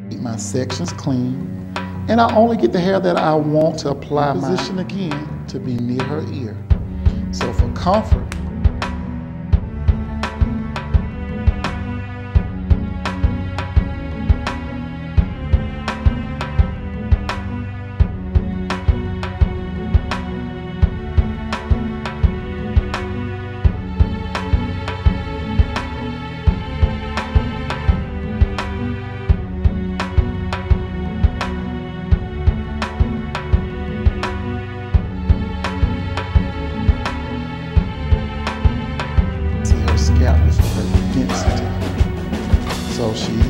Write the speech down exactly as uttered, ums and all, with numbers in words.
Keep my sections clean, and I only get the hair that I want to apply my position again to be near her ear. So for comfort, scalp is very density. So she